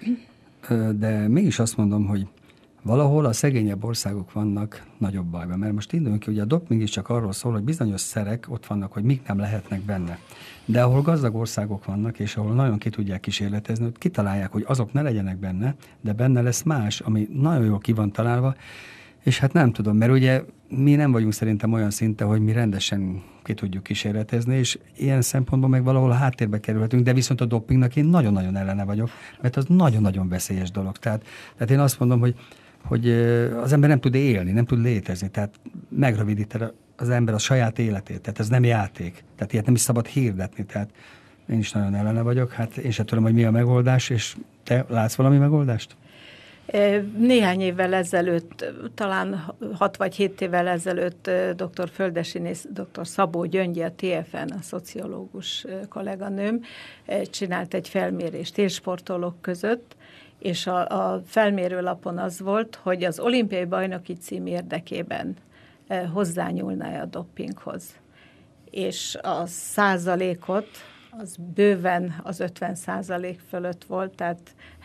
De mégis azt mondom, hogy valahol a szegényebb országok vannak nagyobb bajban, mert most induljunk ki, hogy a doping is csak arról szól, hogy bizonyos szerek ott vannak, hogy mik nem lehetnek benne. De ahol gazdag országok vannak, és ahol nagyon ki tudják kísérletezni, hogy kitalálják, hogy azok ne legyenek benne, de benne lesz más, ami nagyon jól ki van találva, és hát nem tudom, mert ugye mi nem vagyunk szerintem olyan szinte, hogy mi rendesen ki tudjuk kísérletezni, és ilyen szempontból meg valahol a háttérbe kerülhetünk, de viszont a dopingnak én nagyon-nagyon ellene vagyok, mert az nagyon-nagyon veszélyes dolog. Tehát én azt mondom, hogy az ember nem tud élni, nem tud létezni, tehát megrövidíti az ember a saját életét, tehát ez nem játék, tehát ilyet nem is szabad hirdetni, tehát én is nagyon ellene vagyok, hát én sem tudom, hogy mi a megoldás, és te látsz valami megoldást? Néhány évvel ezelőtt, talán 6 vagy 7 évvel ezelőtt dr. Földesinész, dr. Szabó Gyöngyi, a TFN, a szociológus kolléganőm, csinált egy felmérést élsportolók között, és a felmérőlapon az volt, hogy az olimpiai bajnoki cím érdekében hozzányúlna a dopinghoz. És a százalékot, az bőven az 50% fölött volt, tehát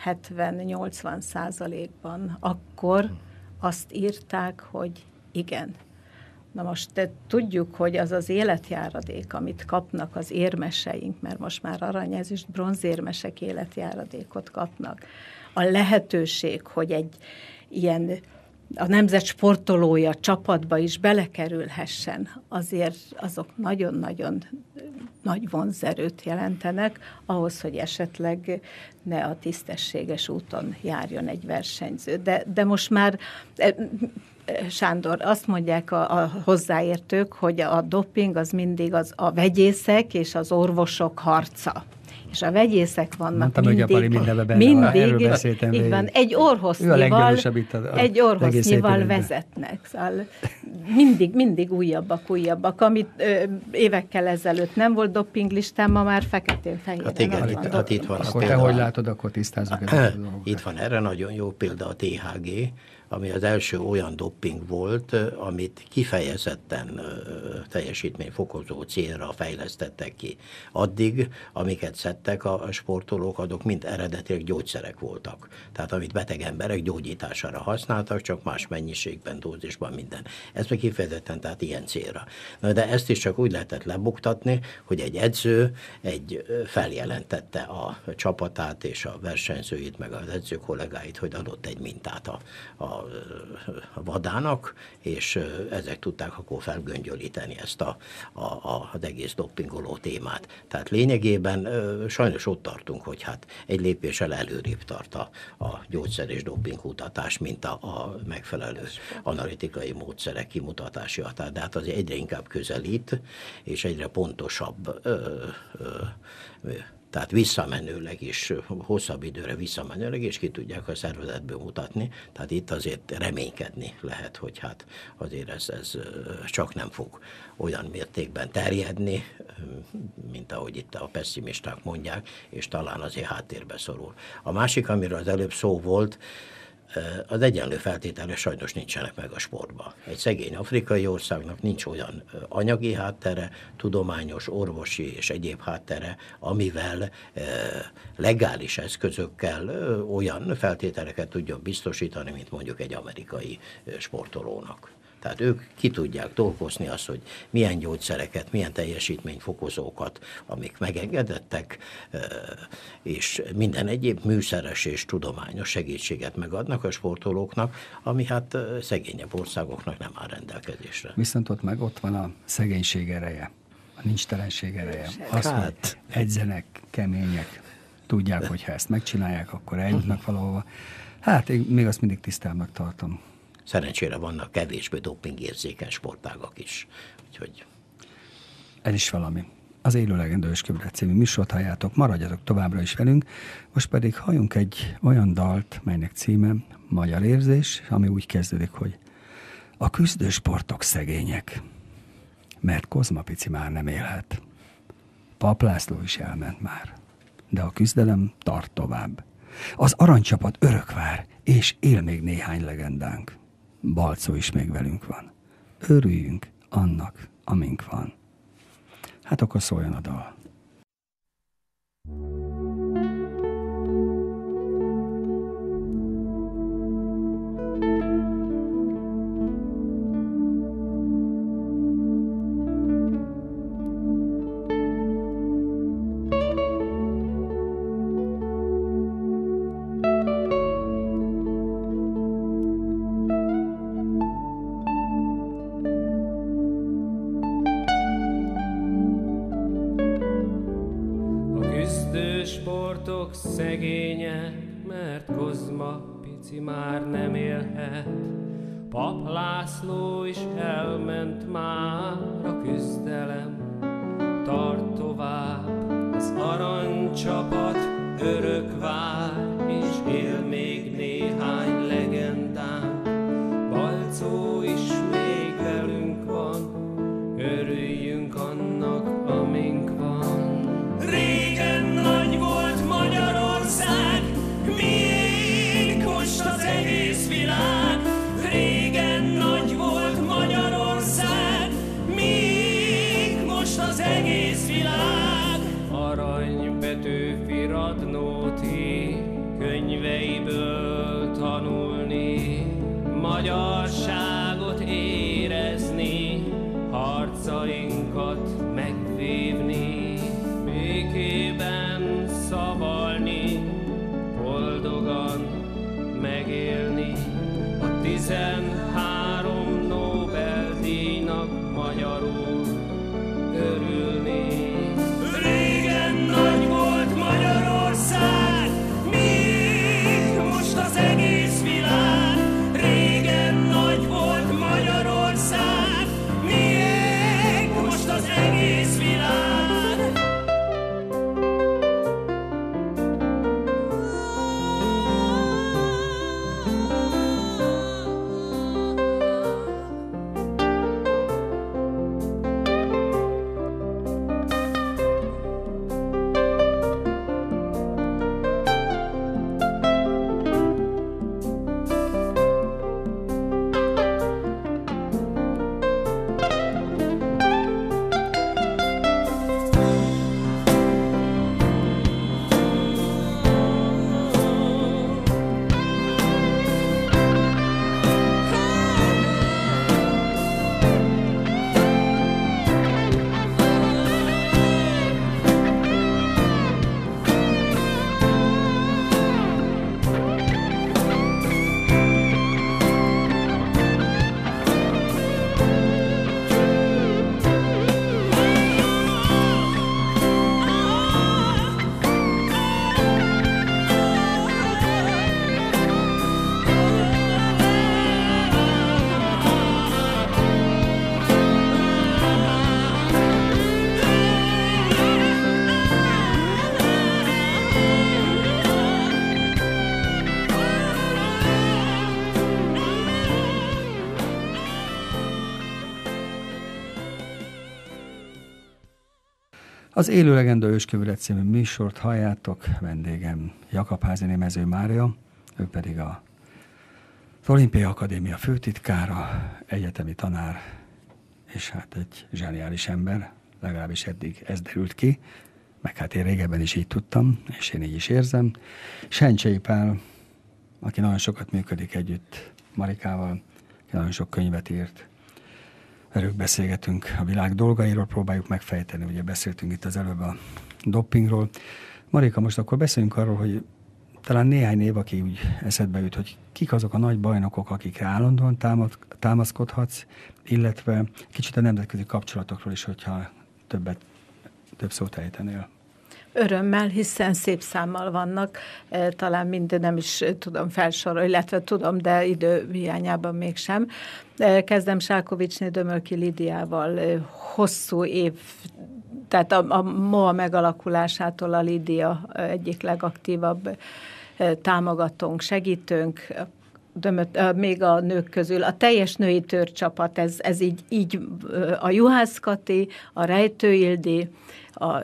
70-80%-ban akkor azt írták, hogy igen. Na most tudjuk, hogy az az életjáradék, amit kapnak az érmeseink, mert most már arany, ezüst, bronzérmesek életjáradékot kapnak. A lehetőség, hogy egy ilyen a nemzet sportolója csapatba is belekerülhessen, azért azok nagyon-nagyon nagy vonzerőt jelentenek, ahhoz, hogy esetleg ne a tisztességes úton járjon egy versenyző. De most már, Sándor, azt mondják a hozzáértők, hogy a doping az mindig a vegyészek és az orvosok harca. És a vegyészek vannak mondtam, mindig beszéltem. Így van, egy orvosznyival vezetnek. Szóval mindig újabbak, amit évekkel ezelőtt nem volt dopinglistán, ma már feketén-fehéren. Hát itt van. Akkor te hogy látod, akkor tisztázunk ezeket a dolgokat. Itt van erre nagyon jó példa a THG, ami az első olyan doping volt, amit kifejezetten teljesítményfokozó célra fejlesztettek ki. Addig, amiket szedtek a sportolók, azok mind eredetileg gyógyszerek voltak. Tehát amit beteg emberek gyógyítására használtak, csak más mennyiségben, dózisban, minden. Ez meg kifejezetten, tehát ilyen célra. Na, de ezt is csak úgy lehetett lebuktatni, hogy egy edző feljelentette a csapatát és a versenyzőit, meg az edző kollégáit, hogy adott egy mintát a vadának, és ezek tudták akkor felgöngyölíteni ezt az egész dopingoló témát. Tehát lényegében sajnos ott tartunk, hogy hát egy lépéssel előrébb tart a gyógyszer és dopingkutatás, mint a megfelelő analitikai módszerek kimutatási határ. De hát azért egyre inkább közelít, és egyre pontosabb, tehát visszamenőleg is, hosszabb időre visszamenőleg is ki tudják a szervezetből mutatni. Tehát itt azért reménykedni lehet, hogy hát azért ez csak nem fog olyan mértékben terjedni, mint ahogy itt a pesszimisták mondják, és talán azért háttérbe szorul. A másik, amiről az előbb szó volt, az egyenlő feltételek sajnos nincsenek meg a sportban. Egy szegény afrikai országnak nincs olyan anyagi háttere, tudományos, orvosi és egyéb háttere, amivel legális eszközökkel olyan feltételeket tudjon biztosítani, mint mondjuk egy amerikai sportolónak. Tehát ők ki tudják dolgozni azt, hogy milyen gyógyszereket, milyen teljesítményfokozókat, amik megengedettek, és minden egyéb műszeres és tudományos segítséget megadnak a sportolóknak, ami hát szegényebb országoknak nem áll rendelkezésre. Viszont ott van a szegénység ereje, a nincstelenség ereje. Az, hogy edzenek, kemények, tudják, hogy ha ezt megcsinálják, akkor eljutnak valahova. Hát én még azt mindig tisztábbnak tartom. Szerencsére vannak kevésbé dopingérzékeny sportágak is. Úgyhogy... Ez is valami. Az Élő Legenda Őskövület című műsort halljátok, maradjatok továbbra is velünk. Most pedig halljunk egy olyan dalt, melynek címe Magyar érzés, ami úgy kezdődik, hogy a küzdősportok szegények, mert Kozma pici már nem élhet. Pap László is elment már, de a küzdelem tart tovább. Az aranycsapat örök vár, és él még néhány legendánk. Balczó is még velünk van. Örüljünk annak, amink van. Hát akkor szóljon a dal. Szegények, mert Kozma pici már nem élhet. Pap László is elment már, a küzdelem tart tovább. Az aranycsapat örök vár, és él még néhány Arany Petőfi Radnóti könyveiből tanulni, magyarságot érezni, harcainkat megvívni, békében szavalni, boldogan megélni. A 13 Nobel-díjnak magyarul örülni. Régen nagy volt Magyarország, még most az egész világ. Régen nagy volt Magyarország, még most az egész világ. Az Élő Legenda Őskövület című műsort halljátok, vendégem Jakab-Háziné Mező Mária, ő pedig az Olimpiai Akadémia főtitkára, egyetemi tanár, és hát egy zseniális ember, legalábbis eddig ez derült ki, meg hát én régebben is így tudtam, és én így is érzem. Sencsei Pál, aki nagyon sokat működik együtt Marikával, aki nagyon sok könyvet írt, velük beszélgetünk a világ dolgairól, próbáljuk megfejteni, ugye beszéltünk itt az előbb a dopingról. Marika, most akkor beszéljünk arról, hogy talán néhány név, aki úgy eszedbe jut, hogy kik azok a nagy bajnokok, akikre állandóan támaszkodhatsz, illetve kicsit a nemzetközi kapcsolatokról is, hogyha több szót ejtenél. Örömmel, hiszen szép számmal vannak, talán minden nem is tudom felsorolni, illetve tudom, de idő hiányában mégsem. Kezdem Sálkovicsné Dömölki Lidiával, hosszú év, tehát a MOA megalakulásától a Lidia egyik legaktívabb támogatónk, segítőnk, még a nők közül. A teljes női törcsapat, ez így a Juhász Kati, a Rejtő Ildi, a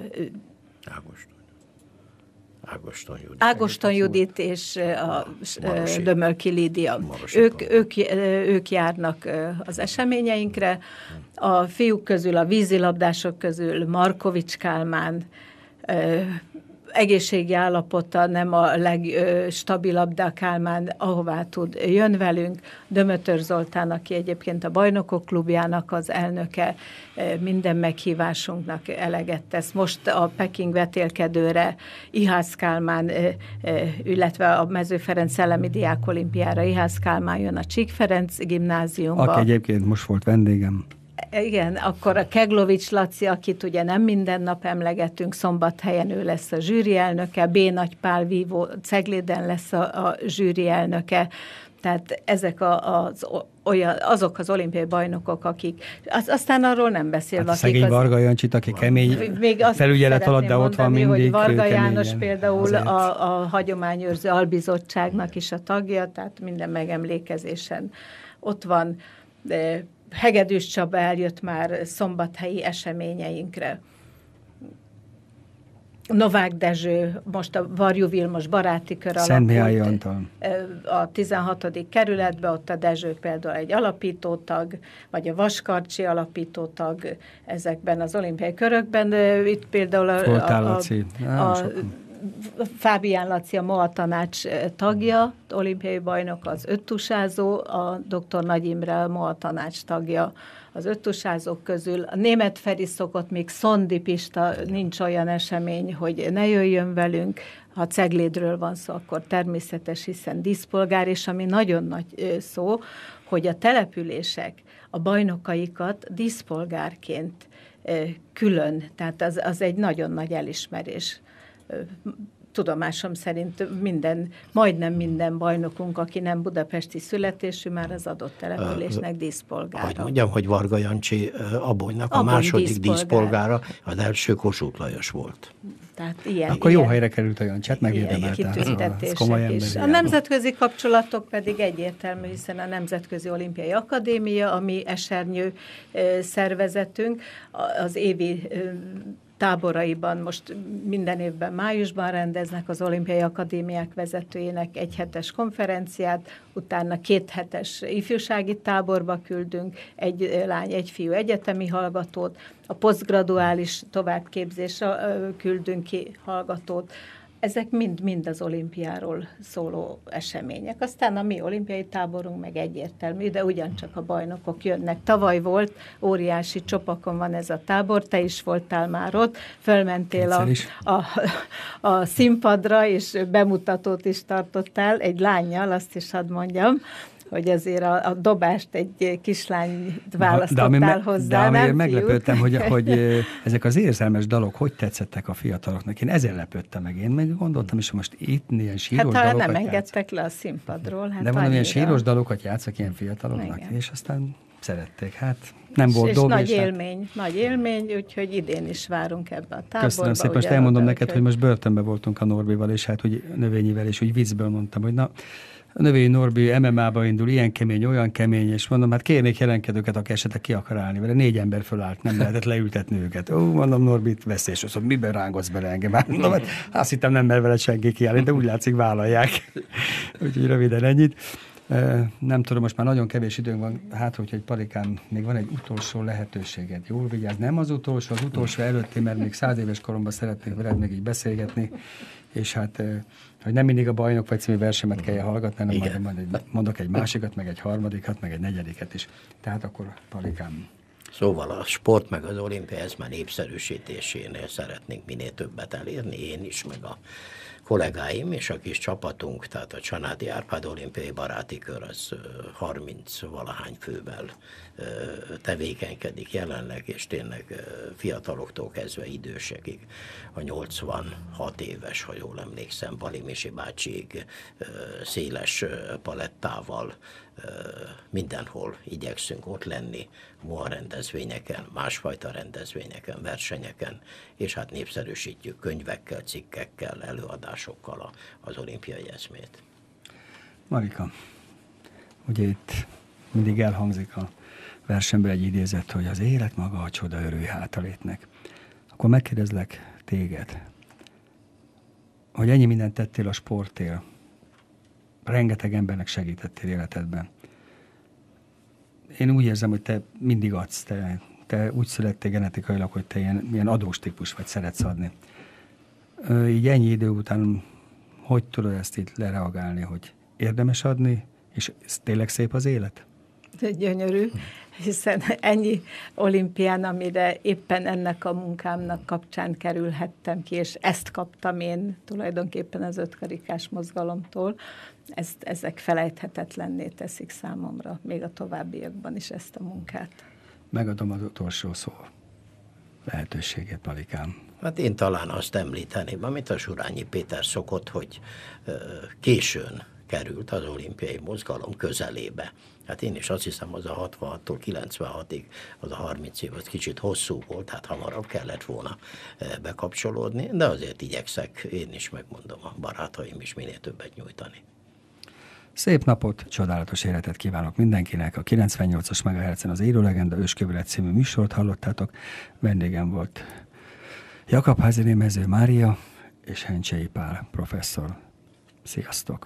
Ágoston Judit és a Dömölki Lídia. Ők járnak az eseményeinkre. A fiúk közül, a vízilabdások közül Markovics Kálmán, egészségi állapota nem a legstabilabb, de a Kálmán ahová tud, jön velünk. Dömötör Zoltán, aki egyébként a Bajnokok Klubjának az elnöke, minden meghívásunknak eleget tesz. Most a Peking vetélkedőre Ihász Kálmán, illetve a Mező Ferenc Szellemi Diák Olimpiára Ihász Kálmán jön a Csík Ferenc gimnáziumba. Aki egyébként most volt vendégem. Igen, akkor a Keglovics Laci, akit ugye nem minden nap emlegetünk, Szombathelyen ő lesz a zsűri elnöke, B. Nagy Pál vívó Cegléden lesz a zsűri elnöke, tehát ezek azok az olimpiai bajnokok, akik, aztán arról nem beszélve. Hát a szegény Varga Jancsit, aki kemény felügyelet alatt, de ott van mindig. Hogy Varga János például a Hagyományőrző Albizottságnak is a tagja, tehát minden megemlékezésen ott van. Hegedűs Csaba eljött már szombathelyi eseményeinkre. Novák Dezső, most a Varjú Vilmos baráti kör Szentmihály alakult Antal. a 16. kerületben, ott a Dezső például egy alapítótag, vagy a Vaskarcsi alapítótag ezekben az olimpiai körökben. Itt például a Fábián Laci a MOA tanács tagja, olimpiai bajnok az öttusázó, a dr. Nagy Imre a MOA tanács tagja az öttusázók közül. A Németh Feri szokott, még Szondi Pista, nincs olyan esemény, hogy ne jöjjön velünk. Ha Ceglédről van szó, akkor természetes, hiszen díszpolgár, és ami nagyon nagy szó, hogy a települések a bajnokaikat díszpolgárként külön, tehát az egy nagyon nagy elismerés. Tudomásom szerint majdnem minden bajnokunk, aki nem budapesti születésű, már az adott településnek díszpolgára. Hogy mondjam, hogy Varga Jancsi Abonynak a második díszpolgára, az első Kossuth Lajos volt. Tehát ilyen, akkor jó helyre került a Jancsát, megérdemelte. A nemzetközi kapcsolatok pedig egyértelmű, hiszen a Nemzetközi Olimpiai Akadémia, ami esernyő szervezetünk, az évi táboraiban most minden évben májusban rendeznek az olimpiai akadémiák vezetőjének egy hetes konferenciát, utána 2 hetes ifjúsági táborba küldünk, egy lány, egy fiú egyetemi hallgatót, a posztgraduális továbbképzésre küldünk ki hallgatót. Ezek mind az olimpiáról szóló események. Aztán a mi olimpiai táborunk meg egyértelmű, de ugyancsak a bajnokok jönnek. Tavaly volt, óriási Csopakon van ez a tábor, te is voltál már ott, fölmentél a színpadra, és bemutatót is tartottál egy lánnyal, azt is hadd mondjam, hogy azért a dobást egy kislányt választottál hozzá. De meglepődtem, hogy ezek az érzelmes dalok hogy tetszettek a fiataloknak. Én ezzel lepődtem meg. Én meg gondoltam is, hogy most itt ilyen síros dalokat nem engedtek le a színpadról. De mondom, ilyen síros dalokat játszak ilyen fiataloknak. Igen. És aztán szerették. Hát nem volt dob. Nagy élmény, úgyhogy idén is várunk ebbe a táborba. Köszönöm szépen, most elmondom neked, hogy most börtönben voltunk a Norbival, és hát úgy Növényivel, és úgy viccből mondtam, hogy na, a Növényi Norbi MMA-ba indul, ilyen kemény, olyan kemény, és mondom, hát kérnék jelenkedőket, aki esetleg ki akar állni vele. 4 ember fölállt, nem lehetett leültetni őket. Mondom, Norbit veszélyes, azt mondom, miben rángatsz bele engem? Mondom, hát azt hittem, nem mer veled senki kiállni, de úgy látszik, vállalják. Úgyhogy röviden ennyit. Nem tudom, most már nagyon kevés időnk van, hát úgyhogy Palikám, még van egy utolsó lehetőséged. Jól vigyázz, nem az utolsó előtti, mert még 100 éves koromban szeretnék veled még így beszélgetni, és hát, hogy nem mindig a bajnok vagy című versemet kell hallgatni, hanem majd mondok egy másikat, meg egy harmadikat, meg egy negyediket is. Tehát akkor Palikám. Szóval a sport meg az olimpia, ez már népszerűsítésénél szeretnénk minél többet elérni, én is, meg a kollégáim és a kis csapatunk, tehát a Csanádi Árpád olimpiai baráti kör, az 30-valahány fővel tevékenykedik jelenleg, és tényleg fiataloktól kezdve idősekig, a 86 éves, ha jól emlékszem, Bali Misi bácsiig széles palettával mindenhol igyekszünk ott lenni, MOA rendezvényeken, másfajta rendezvényeken, versenyeken, és hát népszerűsítjük könyvekkel, cikkekkel, előadásokkal az olimpiai eszmét. Marika, ugye itt mindig elhangzik a versenyből egy idézet, hogy az élet maga a csoda örülj hátalétnek. Akkor megkérdezlek téged, hogy ennyi mindent tettél a sportért, rengeteg embernek segítettél életedben. Én úgy érzem, hogy te mindig adsz, te úgy születtél genetikailag, hogy te ilyen adós típus vagy, szeretsz adni. Így ennyi idő után hogy tudod ezt itt lereagálni, hogy érdemes adni, és tényleg szép az élet? Gyönyörű, hiszen ennyi olimpián, amire éppen ennek a munkámnak kapcsán kerülhettem ki, és ezt kaptam én tulajdonképpen az 5 karikás mozgalomtól, ezek felejthetetlenné teszik számomra, még a továbbiakban is ezt a munkát. Megadom az utolsó szó lehetőséget, Palikám. Hát én talán azt említeném, amit a Surányi Péter szokott, hogy későn került az olimpiai mozgalom közelébe. Hát én is azt hiszem, az a 66-tól 96-ig, az a 30 év, az kicsit hosszú volt, hát hamarabb kellett volna bekapcsolódni, de azért igyekszek, én is megmondom, a barátaim is minél többet nyújtani. Szép napot, csodálatos életet kívánok mindenkinek. A 98-as MHz-en az Élő Legenda Őskövület című műsort hallottátok. Vendégem volt Jakab Háziné, Mező Mária és Hencsei Pál professzor. Sziasztok!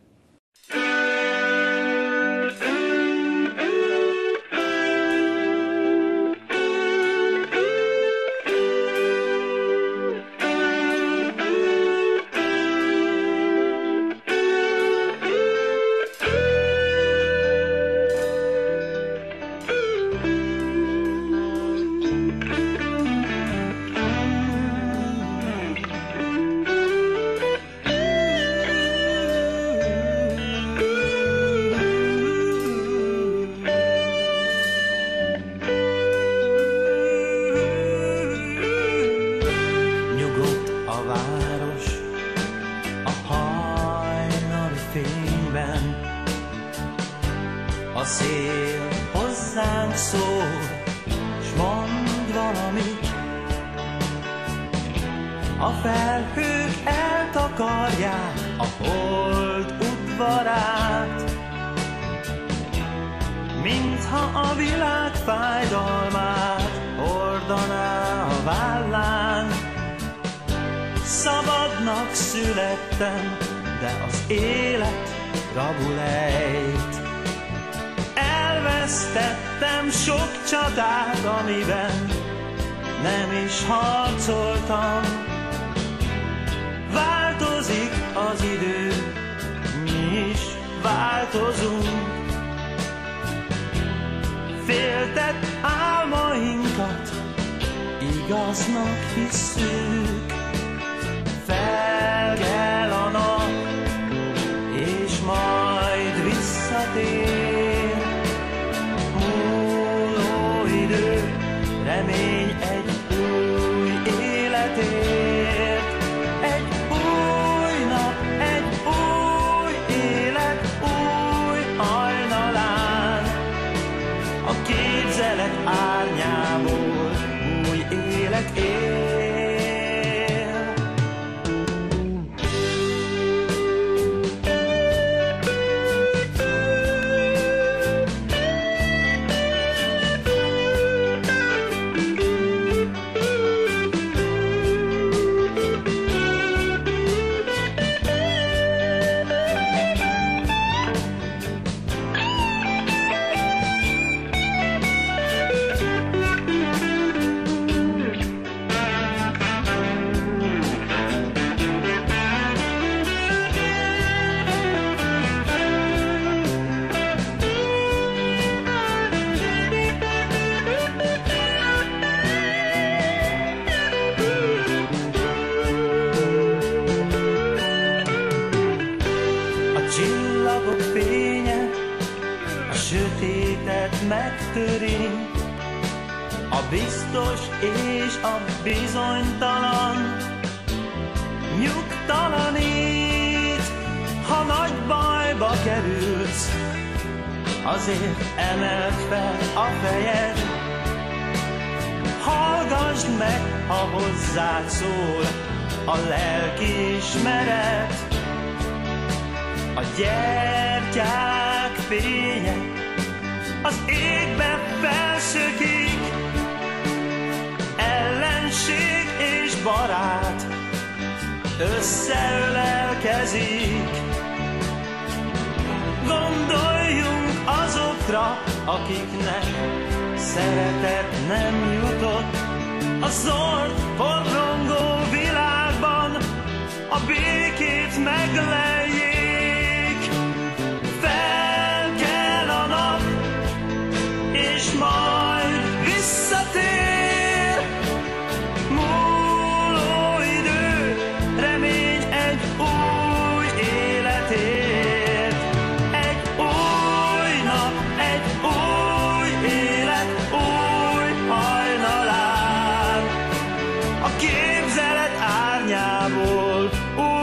De az élet rabul ejt. Elvesztettem sok csatát, amiben nem is harcoltam. Változik az idő, mi is változunk. Féltett álmainkat igaznak hisszük. Felkel a nap, és majd visszatér. Múló idő, remény egy új életért. Egy új nap, egy új élet, új hajnalán. A képzelet árnyából új élet ér. Megtöri a biztos és a bizonytalan, nyugtalanít, ha nagy bajba kerülsz, azért emeld fel a fejed, hallgassd meg, ha hozzád szól a lelkiismeret, a gyertyák fénye az égbe felszökik, ellenség és barát összeölelkezik. Gondoljunk azokra, akiknek szeretet nem jutott. A zord forrongó világban a békét megleljék. És majd visszatér. Múló idő, remény egy új életért. Egy új nap, egy új élet, új hajnalán. A képzelet árnyából új